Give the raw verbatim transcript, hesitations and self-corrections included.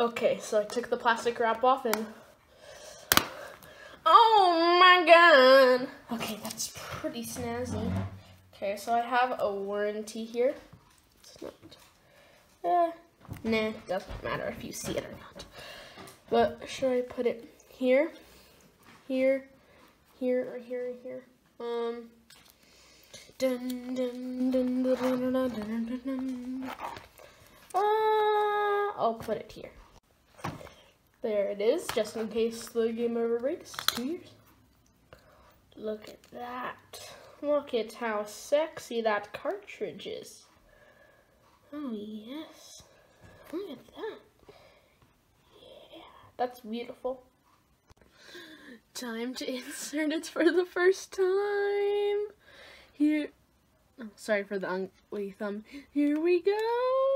Okay, so I took the plastic wrap off and... Oh my god! Okay, that's pretty snazzy. Okay, so I have a warranty here. It's not... Uh, nah, doesn't matter if you see it or not. But should I put it here? Here? Here or here or here? Um... Dun, dun, dun, dun, dun, dun, dun, dun, dun. Uh, I'll put it here. There it is, just in case the game ever breaks. Two years. Look at that. Look at how sexy that cartridge is. Oh, yes. Look at that. Yeah, that's beautiful. Time to insert it for the first time. Here. Oh, sorry for the ugly thumb. Here we go.